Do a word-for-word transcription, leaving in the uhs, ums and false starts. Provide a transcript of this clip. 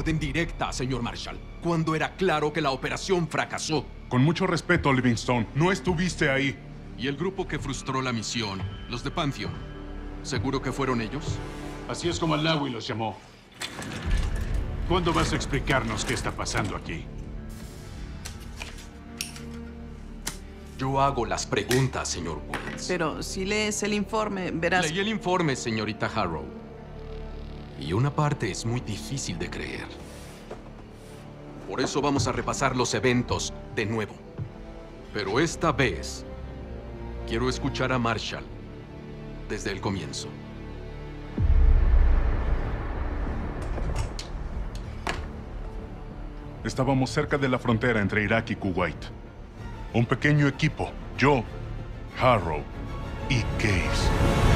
orden directa, señor Marshall, cuando era claro que la operación fracasó. Con mucho respeto, Livingstone, no estuviste ahí. ¿Y el grupo que frustró la misión? Los de Pantheon. ¿Seguro que fueron ellos? Así es como Alawi los llamó. ¿Cuándo vas a explicarnos qué está pasando aquí? Yo hago las preguntas, señor Woods. Pero si lees el informe, verás... Leí el informe, señorita Harrow. Y una parte es muy difícil de creer. Por eso vamos a repasar los eventos de nuevo. Pero esta vez, quiero escuchar a Marshall desde el comienzo. Estábamos cerca de la frontera entre Irak y Kuwait. Un pequeño equipo, yo, Harrow y Case.